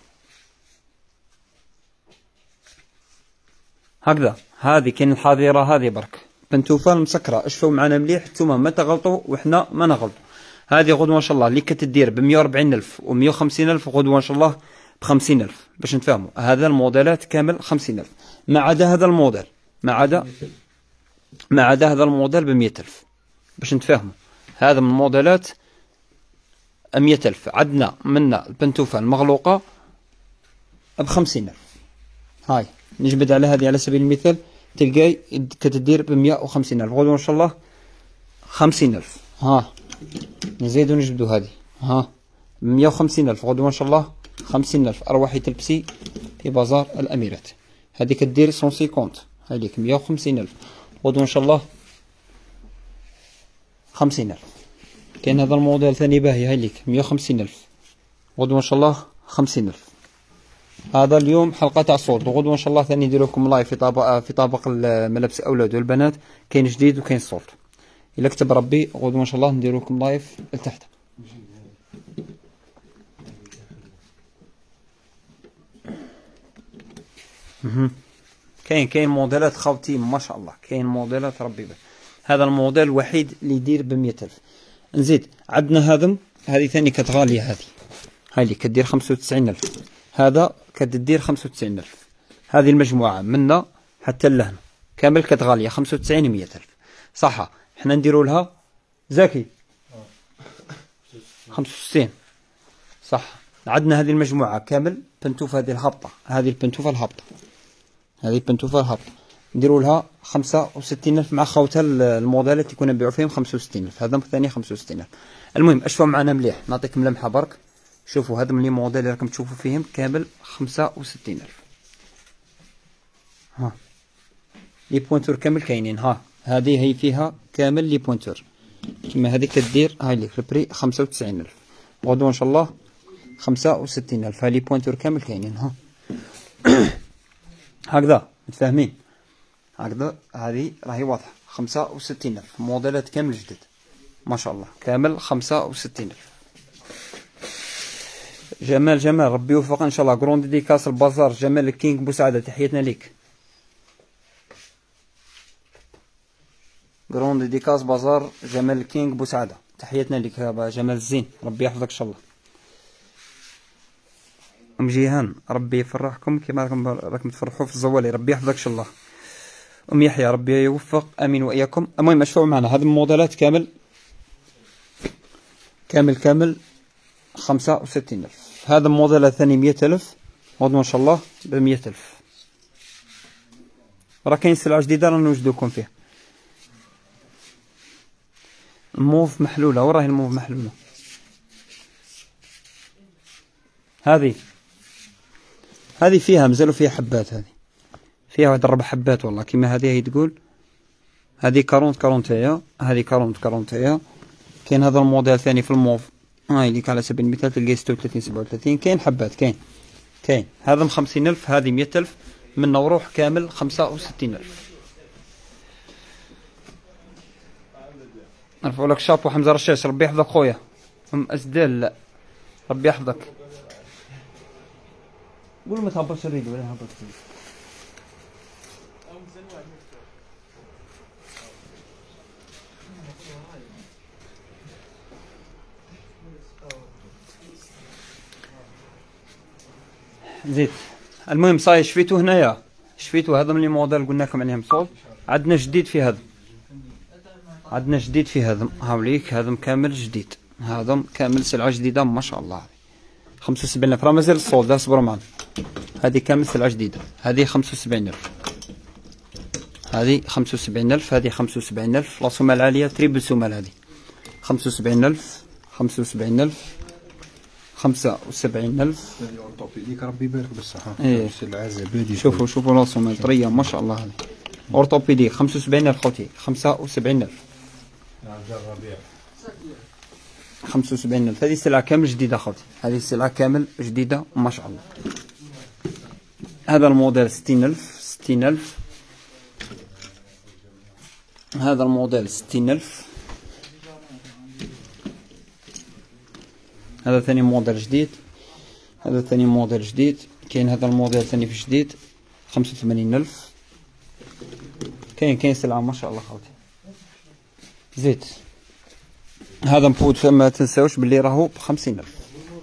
هكذا. هذه كاين الحظيرة هذه برك بنتوفة المسكرة اشوفوا معنا مليح نتوما ما تغلطوا وحنا ما نغلطوا. هذه غدوة ان شاء الله اللي كتدير ب مية وربعين ألف و مية وخمسين ألف غدوة ان شاء الله ب خمسين ألف باش نتفاهموا. هذا الموديلات كامل خمسين ألف ما عدا هذا الموديل، ما عدا ما عدا هذا الموديل ب مية ألف باش نتفاهموا. هذا من الموديلات مية ألف. عندنا منا البنتوفة المغلوقة ب خمسين ألف. هاي نجبد على هذه على سبيل المثال تلقاي كتدير ب مية وخمسين ألف غدوة ان شاء الله خمسين ألف. ها نزيدو نجبدو هذه ها مية وخمسين ألف غدوة ان شاء الله خمسين ألف. أرواحي تلبسي في بازار الأميرات. هذه كدير مية وخمسين هذيك مية وخمسين ألف غدوة ان شاء الله خمسين ألف. كاين هذا الموديل ثاني باهي هاي ليك مية وخمسين ألف غدوة ان شاء الله خمسين ألف. هذا اليوم حلقة تاع صوت، وغدوة ان شاء الله ثاني ندير لكم لايف في طابق في طابق ملابس الاولاد والبنات. كاين جديد وكاين صوت. الا كتب ربي غدوة ان شاء الله ندير لكم لايف لتحت. كاين كاين موديلات خوتي ما شاء الله، كاين موديلات ربي بك. هذا الموديل الوحيد اللي يدير ب مية ألف. نزيد عندنا هذم هذه ثاني كتغالية هذه هاي اللي كدير خمسة وتسعين ألف. هذا كدير خمسة وتسعين ألف. هذه المجموعة منا حتى اللهنا كامل كتغالية خمسة وتسعين مية ألف. صح حنا نديرو لها زكي خمسة وستين صح. عندنا هذه المجموعة كامل بنتوفة هذه الهابطة، هذه البنتوفة الهابطة، هذه البنتوفة الهابطة نديرو لها خمسة وستين ألف مع خوتها الموديلات اللي كنا نبيعو فيهم خمسة وستين ألف. هذا ثاني خمسة وستين ألف. المهم اشوفوا معنا مليح نعطيكم لمحة برك. شوفوا هذا من لي موديل اللي راكم تشوفوا فيهم كامل خمسة وستين ألف. ها لي بوينتور كامل كاينين. ها هذه هي فيها كامل لي بوينتور كيما هذه كدير هاي ليك البري خمسة وتسعين ألف غدوة ان شاء الله خمسة وستين ألف. هاي لي بوينتور كامل كاينين. ها هكذا متفاهمين؟ هكذا هذه راهي واضحة. خمسة وستين ألف موديلات كامل جديد ما شاء الله كامل خمسة وستين ألف. جمال جمال ربي يوفق ان شاء الله. كروند ديديكاس البازار جمال الكينج بوسعادة تحياتنا ليك. كروند ديديكاس بازار جمال الكينج بوسعادة تحياتنا ليك يا جمال الزين ربي يحفظك ان شاء الله. ام جيهان ربي يفرحكم كما راكم راكم تفرحوا في الزوالي ربي يحفظك ان شاء الله. ام يحيى ربي يوفق امين واياكم. المهم اشوفوا معنا هذه الموديلات كامل كامل كامل خمسة وستين ألف. هذا الموديل الثاني مية ألف غدوة ان شاء الله ب مية ألف. راه كاين سلعة جديدة رانا نوجدوكم فيها. الموف محلولة وراهي الموف محلولة. هذه هذه فيها مازالوا فيها حبات. هذه فيها واحد ربع حبات والله كيما هذه هي تقول. هذه كارونت كارونتيا هذه كارونت كارونتيا. كاين هذا الموديل ثاني في الموف هاي ليك على سبيل المثال تلقى ستة وثلاثين سبعة وثلاثين. كاين حبات كاين كاين هذا بخمسين ألف هذه مية ألف منا وروح كامل خمسة وستين ألف. نرفعوا لك شابو حمزة رشاش ربي يحفظك خويا. ام اسدال لا ربي يحفظك. قول ما تهبطش الريد ولا هبط الريد. زيد المهم صاي شفيتو هنايا شفيتو. هذا من لي موديل قلنا لكم عليهم صوت. عندنا جديد في هذا عندنا جديد في هذا هاوليك. هذا كامل جديد. هذا كامل سلعة جديدة ما شاء الله. خمسة وسبعين ألف راه مازال الصولد اصبروا معنا. هذه كامل سلعة جديدة. هذه خمسة وسبعين ألف. هذه خمسة وسبعين ألف، هذه خمسة وسبعين ألف، لا سمال عالية تريبل سمال هذه خمسة وسبعين ألف، خمسة وسبعين ألف، خمسة وسبعين ألف.
هذه اورتوبيديك ربي يبارك بالصحة.
ايه
سلعة زبادي.
شوفوا شوفوا لا سمال طرية ما شاء الله. هذه اورتوبيديك خمسة وسبعين ألف خوتي، خمسة وسبعين ألف. خمسة وسبعين ألف. هذه سلعة كامل جديدة خوتي، هذه سلعة كامل جديدة ما شاء الله. هذا الموديل ستين ألف، ستين ألف. هذا الموديل ستين ألف. هذا ثاني موديل جديد، هذا ثاني موديل جديد. كاين هذا الموديل ثاني في جديد خمسة وثمانين ألف. كاين كاين سلعة ما شاء الله خوتي. زيت هذا مفود ما تنساوش باللي راهو بخمسين ألف.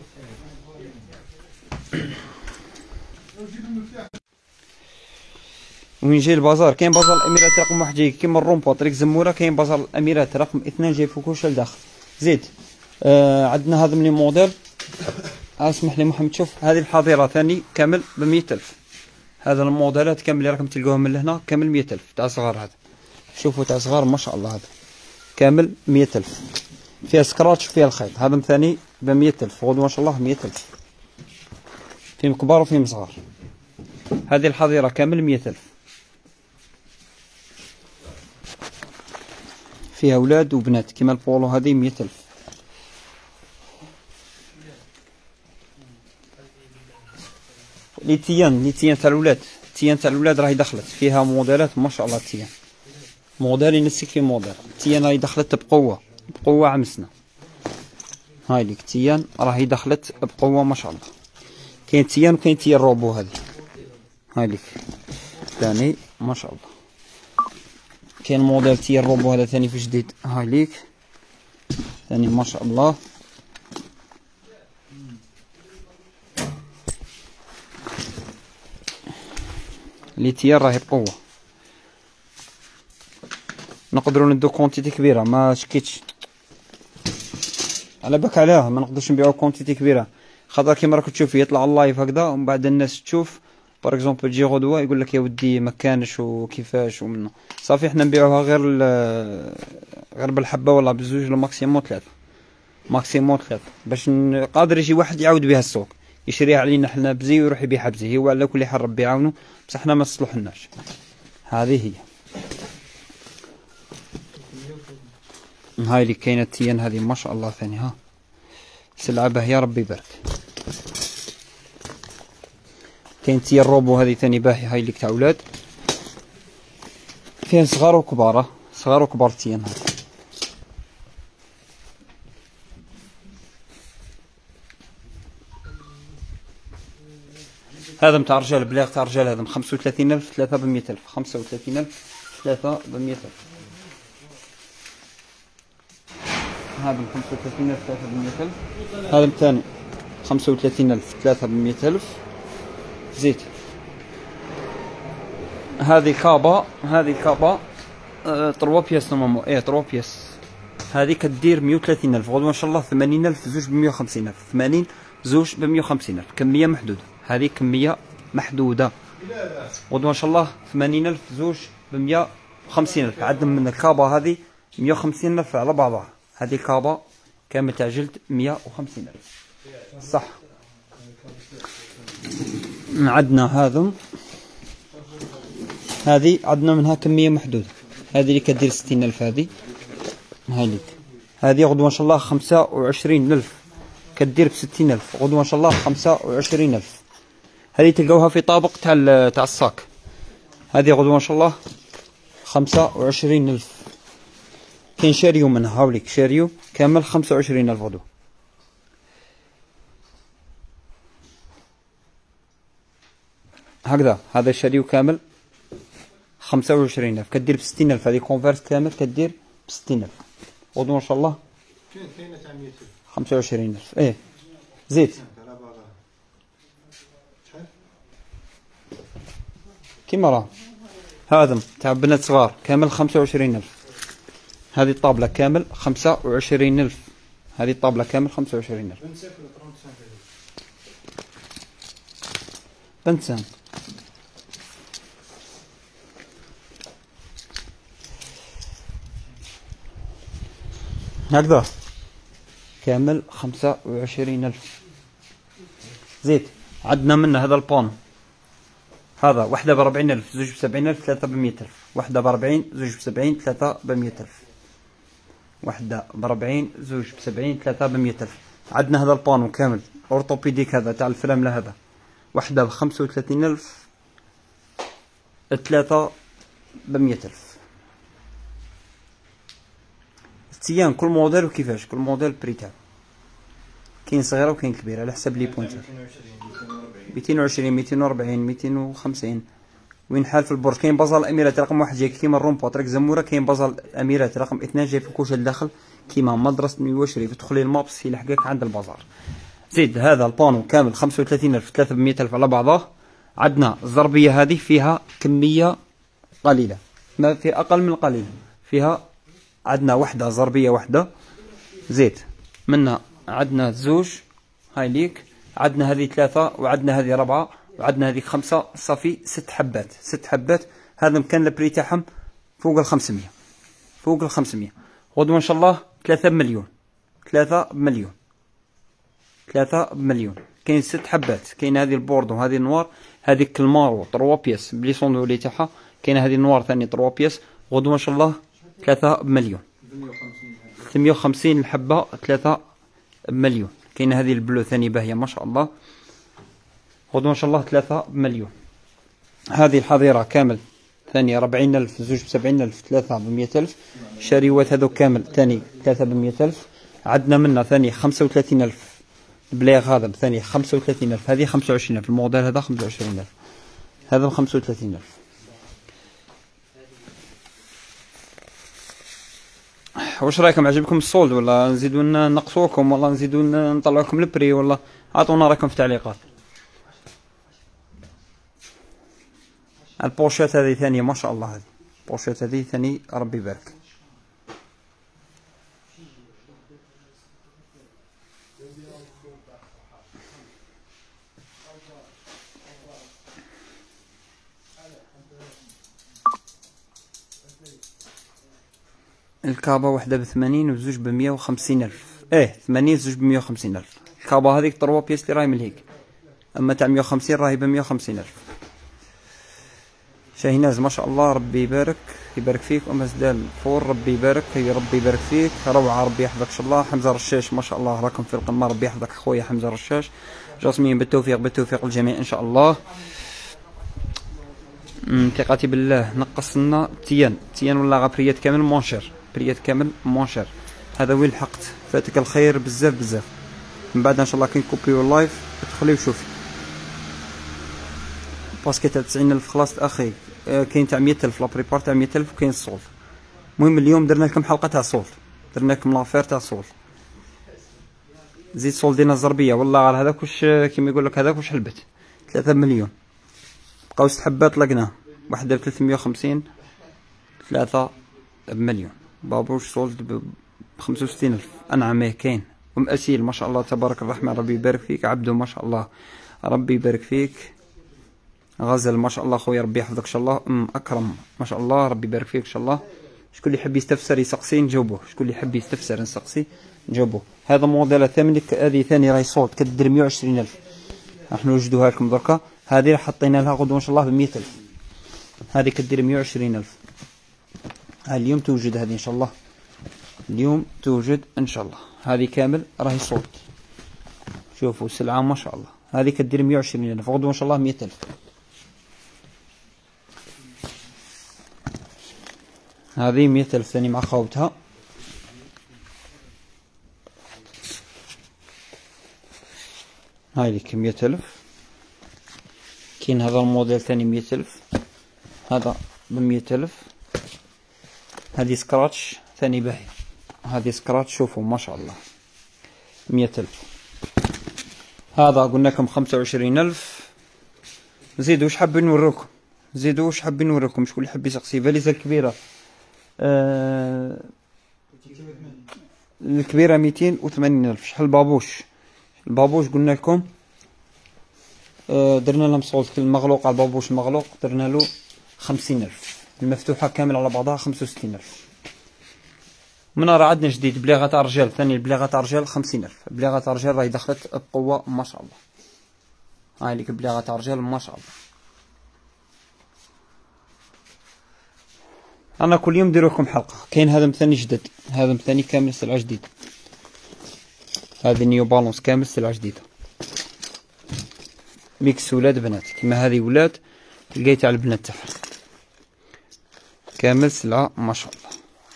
وين جاي البازار؟ كاين بازار الاميرات رقم واحد جاي كيما الرومبو طريق زموره، كاين بازار الاميرات رقم اثنين جاي فوكوش لداخل. زيد آه عندنا هذا مني موديل. اسمح لي محمد، شوف هذه الحظيره ثاني كامل ب مية ألف. هذا الموديلات كامل اللي راكم تلقوهم من هنا كامل مية ألف تاع صغار. هذا شوفوا تاع صغار ما شاء الله، هذا كامل مية ألف فيها سكراتش فيها الخيط. هذا ثاني ب مية ألف غدوه ما شاء الله مية ألف. فيهم كبار وفيهم صغار. هذه الحظيره كامل مية ألف فيها اولاد وبنات كيما البولو. هذه مية ألف. لي تيان لي تيان تاع الولاد، تيان تاع الولاد راهي دخلت فيها موديلات ما شاء الله. تيان موديل ينسيك في موديل. تيان راهي دخلت بقوه بقوه عمسنا. هاي ليك تيان راهي دخلت بقوه ما شاء الله. كاين تيان وكاين تيان روبو. هذه هاي ليك ثاني ما شاء الله. كاين موديل تيان روبو هذا ثاني في جديد. هاي ليك ثاني ما شاء الله. لي تيار راهي بقوه. نقدروا ندو كونتيتي كبيره ما شكيتش على بالك عليها. ما نقدرش نبيعو كونتيتي كبيره خاطر كيما راك تشوف يطلع اللايف هكذا ومن بعد الناس تشوف باغ اكزومبل تجي غدوه يقول لك يا ودي ما كانش وكيفاش ومنه صافي. حنا نبيعوها غير غير بالحبه ولا بزوج الماكسيموم ثلاثه، ماكسيموم ثلاثه باش قادر يجي واحد يعاود بها السوق يشريها علينا حنا بزي ويروح يبيعها بزي. هو على كل حال ربي يعاونو بصح حنا ما تصلحناش. هذه هي. هاي اللي كاينه تيان هذه ما شاء الله ثاني. ها سلعه باهيه ربي يبارك. كاين تيان روبو هذه ثاني باهيه. هاي اللي تاع ولاد فيها صغار وكبار، صغار وكبار تيان. هذه هذا متاع رجال بلاغ تاع رجال. هذا خمسة وثلاثين ألف ثلاثة بمية ألف. خمسة وثلاثين ألف ثلاثة بمية ألف. هذا خمسة وثلاثين ألف ثلاثة بمية ألف. هذا الثاني خمسة وثلاثين ألف ثلاثة بمية ألف. زيت هذه كابا، هذه كابا اه تروا بياس نورمالمون. ايه تروا بياس. هذه كدير مية وثلاثين ألف غدوه ما شاء الله. ثمانين ألف زوج بمية وخمسين ألف. ثمانين زوج بمية وخمسين ألف. كميه محدوده. هذه كميه محدوده غدوه ما شاء الله. ثمانين ألف زوج بمية وخمسين ألف. عندنا من الكابا هذه مية وخمسين ألف على بعضها. هذه كابا كامل تاع جلد مية وخمسين ألف صح. عندنا هذم، هذه عندنا منها كميه محدوده. هذه اللي كدير ستين ألف. هذه هاي ليك. هذه غدوه ما شاء الله خمسة وعشرين ألف كدير بستين ألف غدوه ما شاء الله. خمسة وعشرين ألف. هذه تلقاوها في طابق تاع تاع الصاك. هذه غدوه ما شاء الله خمسة وعشرين ألف. كاين شاريو منها. هاوليك شاريو كامل خمسة وعشرين ألف غدوه. هكذا هذا شاريو كامل خمسة وعشرين ألف كدير بستين ألف. هذه كونفيرس كامل كدير بستين ألف غدوه ما شاء الله.
كاينه تاع مية ألف.
خمسة وعشرين ألف. ايه زيت كيما راه. هذا تاع بنات صغار كامل خمسة وعشرين ألف. هذه الطابلة كامل خمسة وعشرين ألف. هذه الطابلة كامل خمسة وعشرين ألف. بنسان هكذا كامل خمسة وعشرين ألف. زيد عندنا منه هذا البون، هذا وحدة بربعين ألف، زوج بسبعين ألف، ثلاثة بمية ألف. وحدة بربعين، زوج بسبعين، ثلاثة بمية ألف. وحدة بربعين، زوج بسبعين، ثلاثة بمية ألف. عندنا هذا البانو كامل أورتوبيديك هذا تاع الفراملة هذا، وحدة بخمسة وثلاثين ألف، ثلاثة بمية ألف. تيان كل موديل وكيفاش، كل موديل بري تاعو، كاين صغيرة وكاين كبيرة على حسب لي بوينت. ميتين وعشرين، ميتين وأربعين، ميتين وخمسين. وين حال في البرج كاين بازال الاميراتي رقم واحد جاي كيما الرومبو طريق زمورة، كاين بازال الاميراتي رقم اثنان جاي في الكوشه الداخل كيما مدرسة نيو شريف، تدخلي المابس يلحقك عند البازار. زيد هذا البانو كامل خمسة وثلاثين ألف، ثلاثة بمية ألف على بعضه. عندنا الزربية هذه فيها كمية قليلة، ما في أقل من قليل، فيها عندنا وحدة زربية وحدة. زيد منها عندنا زوج هاي ليك، عندنا هذه ثلاثة، وعندنا هذه ربعة، وعندنا هذه خمسة، صافي ست حبات، ست حبات. هذا مكان البري تاعهم فوق الخمسمية، فوق الخمسمية. غدوة إن شاء الله ثلاثة بمليون، ثلاثة بمليون، ثلاثة بمليون. كاين ست حبات، كاين هذه البوردو، هذه النوار، هذه كلمارو تروا بياس بلي صوندولي تاعها، كاين هذه النوار ثاني تروا بياس. غدوة إن شاء الله ثلاثة بمليون، ثمانمية وخمسين الحبة، ثلاثة بمليون. كاين هذه البلو ثاني باهية ما شاء الله. غدوة إن شاء الله ثلاثة بمليون. هذه الحظيرة كامل ثاني ربعين ألف، زوج بسبعين ألف، ثلاثة بمية ألف. شريوات هذو كامل ثاني ثلاثة بمية ألف. عندنا منها ثاني خمسة وثلاثين ألف، البلاغ هذا ثاني خمسة وثلاثين ألف، هذه خمسة وعشرين ألف، الموديل هذا خمسة وعشرين ألف، هذا بخمسة وثلاثين ألف. واش رايكم، عجبكم الصولد ولا نزيدو نقصوكم ولا نزيدو نطلعوكم البري، ولا عطونا رايكم في التعليقات. البوشات هذه ثانية ما شاء الله، هذه البوشات هذه ثاني ربي يبارك. الكابا وحدة بثمانين وزوج بمية وخمسين ألف، ايه ثمانين زوج بمية وخمسين ألف. الكابا هذيك تروا بياس اللي راهي من هيك، اما تاع مية وخمسين راهي بمية وخمسين ألف. شاهيناز ما شاء الله ربي يبارك يبارك فيك. ام زدال فور ربي يبارك، هي ربي يبارك فيك. روعة ربي يحفظك ان شاء الله. حمزة رشاش ما شاء الله راكم في القمة، ربي يحفظك اخويا حمزة رشاش. جاسمين بالتوفيق بالتوفيق للجميع ان شاء الله. ثقتي بالله نقص لنا تيان تيان ولا غابريات كامل مونشير، بريات كامل مونشير. هذا وين لحقت، فاتك الخير بزاف بزاف. من بعد ان شاء الله كي نكوبيو اللايف ادخلي وشوفي. باسكي تاع تسعين ألف خلاص اخي، آه كاين تاع مية ألف، لا بريبار تاع مية ألف، وكاين الصولد. المهم اليوم درنا لكم حلقه تاع صولد، درنا لكم لافير تاع صولد. زيد صولدينا الزربيه والله على هذاك واش كيما يقول لك، هذاك واش حلبت ثلاثة مليون. بقاو ست حبات لقناه، واحده ب ثلاثمية وخمسين، ثلاثة بمليون. بابوش صولد ب خمسة وستين ألف. انعم كاين. ام اسيل ما شاء الله تبارك الرحمن ربي يبارك فيك. عبدو ما شاء الله ربي يبارك فيك. غزل ما شاء الله خويا ربي يحفظك ان شاء الله. ام اكرم ما شاء الله ربي يبارك فيك ان شاء الله. شكون اللي يحب يستفسر يسقسي نجاوبوه، شكون اللي يحب يستفسر نسقسي نجاوبوه. هذا موديل ثامن، هذه ثاني راهي صوت كدير مية وعشرين ألف. راح نوجدوها لكم دركا. هذه حطينا لها غدوه ان شاء الله ب مية ألف. هذه كدير مية وعشرين ألف. اليوم توجد هذه ان شاء الله، اليوم توجد ان شاء الله. هذه كامل راهي صوت، شوفوا سلعه ما شاء الله. هذه كدير مية وعشرين ألف، غدوه ان شاء الله مية ألف. هذه مية ألف ثاني مع خوتها. هاي لك مية ألف. كاين هذا الموديل ثاني مية ألف، هذا بمية ألف. هذه سكراتش ثاني باهي، هذه سكراتش شوفوا ما شاء الله مية ألف. هذا قلنا لكم خمسة وعشرين ألف. زيدوا واش حابين نوريكم، زيدوا واش حابين نوريكم. شكون اللي يحب يسقسي فاليزه الكبيره؟ آه الكبيره ميتين وثمانين ألف. شحال البابوش؟ البابوش قلنا لكم آه درنا لهم صولت المغلوق على البابوش المغلوق، درنا له خمسين ألف. المفتوحه كامل على بعضها خمسة وستين ألف. من راه عندنا جديد بليغه تاع الرجال، ثاني البليغه تاع الرجال خمسين ألف. بليغه تاع الرجال راهي دخلت بقوه ما شاء الله. هاي ليك بليغه تاع الرجال ما شاء الله. انا كل يوم ندير لكم حلقه. كاين هذا ثاني جدد، هذا ثاني كامل سلعه جديده. هذه نيو بالونس كامل سلعه جديده. ميكس ولاد بنات، كيما هذه ولاد تلقاي تاع البنات تاعها. كامل سلعه ما شاء الله.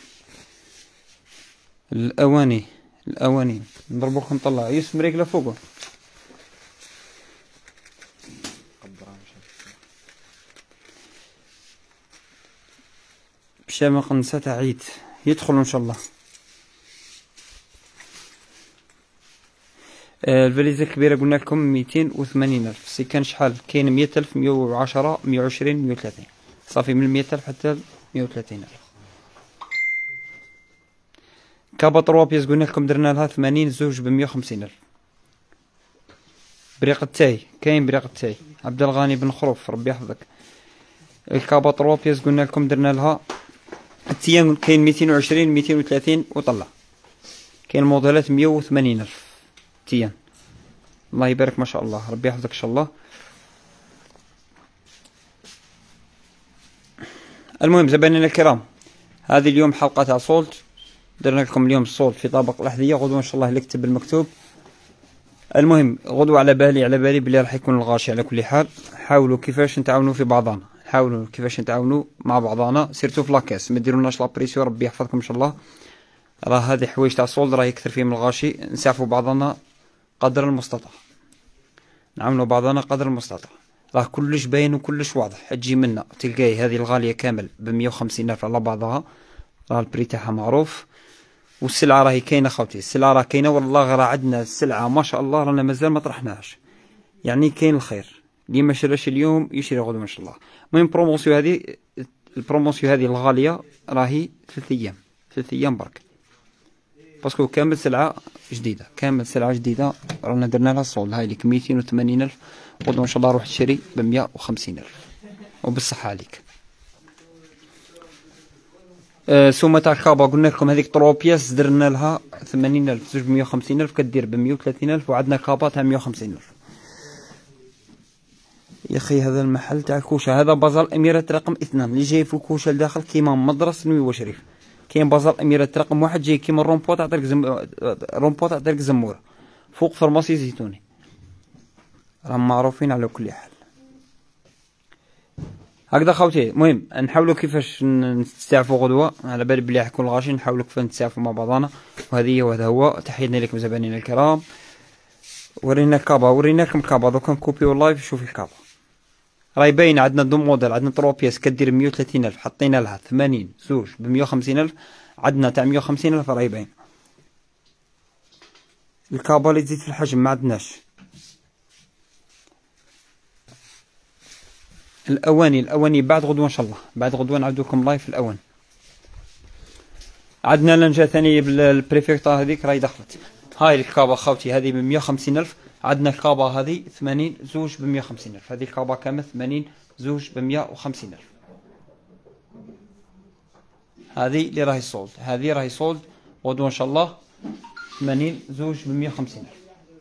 الاواني الاواني نضربو لكم طلع يوسف مريقله فوقه. بشامة قنصة تاع عيد يدخلوا ان شاء الله. آه الفاليزة الكبيرة قلنا لكم ميتين وثمانين ألف. سي كان شحال كاين مية ألف، مية وعشرة، مية وعشرين، مية وثلاثين، صافي من مية ألف حتى مية وثلاثين ألف. كابا تروا بياس قلنا لكم درنا لها ثمانين زوج بمية وخمسين ألف. بريق التاي كاين بريق التاي عبد الغني بن خروف ربي يحفظك. الكابا تروا بياس قلنا لكم درنا لها التيان كاين ميتين وعشرين، ميتين وثلاثين وطلع. كاين موديلات مية وثمانين ألف تيان. الله يبارك ما شاء الله، ربي يحفظك ان شاء الله. المهم زبائننا الكرام، هذه اليوم حلقة تاع صولد. درنا لكم اليوم الصولد في طابق الأحذية. غدوة ان شاء الله نكتب بالمكتوب. المهم غدوة على بالي على بالي بلي راح يكون الغاشي. على كل حال حاولوا كيفاش نتعاونوا في بعضنا، حاولوا كيفاش نتعاونوا مع بعضنا، سيرتو في لاكاس ما ديرولناش لابريسيو. ربي يحفظكم ان شاء الله. راه هذه حوايج تاع صولد راه يكثر فيهم الغاشي. نسعفوا بعضنا قدر المستطاع، نعاونوا بعضنا قدر المستطاع. راه كلش باين وكلش واضح. تجي منا تلقاي هذه الغالية كامل بمية وخمسين ألف على بعضها، راه البري تاعها معروف. والسلعة راهي كاينة خوتي، السلعة راه كاينة والله. راه عندنا السلعة ما شاء الله رانا مازال ما طرحناهاش، يعني كاين الخير. اللي ما شراش اليوم يشري غدوة ان شاء الله. المهم بروموسيو هذه البروموسيو هذه الغالية راهي ثلاث ايام، ثلاث ايام برك، باسكو كامل سلعة جديدة، كامل سلعة جديدة رانا درنا لها الصول. هاي ليك ميتين وثمانين ألف. غدوة ان شاء الله روح تشري بمية وخمسين ألف وبالصحة عليك. أه سومة تاع الكابا قلنا لكم هذيك طرو بياس درنا لها ثمانين ألف زوج بمية وخمسين ألف، كدير بمية وثلاثين ألف. وعندنا كابا تاع مية وخمسين ألف. يا اخي هذا المحل تاع الكوشه هذا بازار الاميرات رقم اثنان اللي جاي في الكوشه لداخل كيما مدرسه نوي وشريف. كاين بازار الاميرات رقم واحد جاي كيما الرومبو تاع طريق زم... رومبو تاع طريق زموره فوق فرماسي زيتوني. راهم معروفين على كل حال. هكذا خوتي. المهم نحاولوا كيفاش نستعفوا غدوه. على بالي بلي راح يكون الغاشي. نحاولوا كيفاش نستعفوا مع بعضنا. وهذه هي وهذا هو. تحياتنا لكم زبائننا الكرام. ورينا الكابا، وريناكم الكابا. دوكا نكوبيو اللايف. شوف الكابا راهي باينه. عندنا دو موديل، عندنا طرو بياس كدير مية وثلاثين ألف، حطينا لها ثمانين زوج بمية وخمسين ألف. عندنا تاع مية وخمسين ألف راهي باينه. الكابا اللي تزيد في الحجم ما عندناش. الاواني الاواني بعد غدوه ان شاء الله، بعد غدوه نعاود لكم لايف الاواني. عندنا لنجا ثاني بالبريفيكتا هذيك راهي دخلت. هاي الكابا خوتي هذه ب مية وخمسين ألف. عندنا الكابا هذه ثمانين زوج ب مية وخمسين ألف. هذه الكابا كامل ثمانين زوج ب مية وخمسين ألف. هذه اللي راهي صولد، هذه راهي صولد غدوه ان شاء الله ثمانين زوج ب مية وخمسين ألف.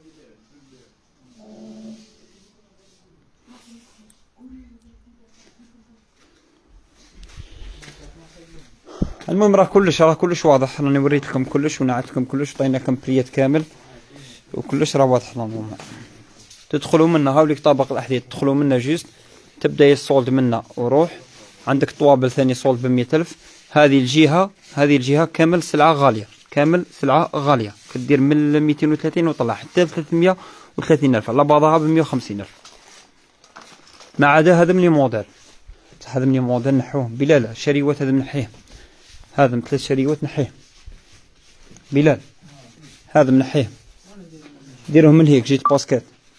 المهم راه كلش راه كلش واضح. راني وريت لكم كلش ونعت لكم كلش وعطينا لكم بريات كامل وكلش راه واضح. نورمال تدخلوا منا. هاوليك طابق الاحذيه تدخلوا منا جيست تبدا الصولد منا وروح. عندك طوابل ثاني صولد ب مية ألف. هذه الجهه هذه الجهه كامل سلعه غاليه، كامل سلعه غاليه كدير من ميتين وثلاثين وطلع حتى ثلاثمية وثلاثين ألف على بعضها ب مية وخمسين ألف. ما عدا هذا من موديل، هذا من موديل نحوه بلال. شريوات هذا نحيه، هذا مثل الشريوات نحيه بلال. هذا منحيه ديروه من هيك جيت باسكيت.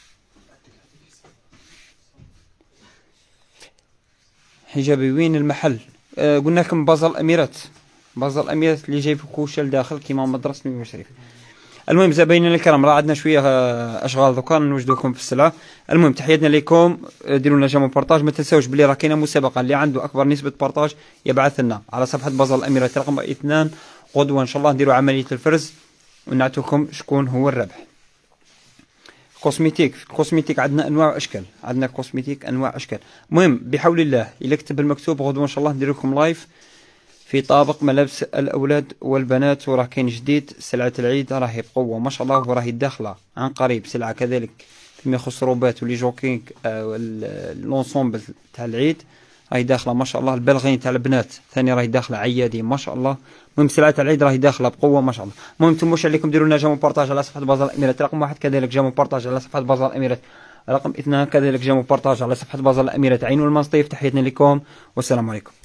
حجابي وين المحل؟ آه قلنا لكم بازار الاميرات، بازار الاميرات اللي جاي في كوشه لداخل كيما مدرسه نوي شريف. المهم زبايننا الكرام راه عندنا شويه اشغال دوكا نوجدوكم في السلعه. المهم تحياتنا لكم. ديروا لنا جيم بارطاج. ما تنساوش بلي راه كاينه مسابقه اللي عنده اكبر نسبه بارطاج يبعث لنا على صفحه بازار الاميرات رقم اثنان غدوه ان شاء الله نديروا عمليه الفرز ونعطيكم شكون هو الربح. كوسميتيك، في الكوسميتيك عندنا انواع واشكال، عندنا كوسميتيك انواع واشكال. المهم بحول الله الا كتب المكتوب غدوه ان شاء الله ندير لكم لايف في طابق ملابس الاولاد والبنات، وراه كاين جديد سلعه العيد راهي بقوه ما شاء الله، وراهي داخله عن قريب سلعه كذلك فيما يخص روبات ولي جوكينغ لونسومبل تاع العيد راهي داخله ما شاء الله. البلغين تاع البنات ثاني راهي داخله عيادي ما شاء الله. المهم سلعه تاع العيد راهي داخله بقوه ما شاء الله. المهم انتم واش عليكم ديروا لنا جيمو بارطاج على صفحه بازار الاميرات رقم واحد، كذلك جيمو بارطاج على صفحه بازار الاميرات رقم اثنان، كذلك جيمو بارطاج على صفحه بازار الاميرات. عين والمنصيف، تحياتنا لكم والسلام عليكم.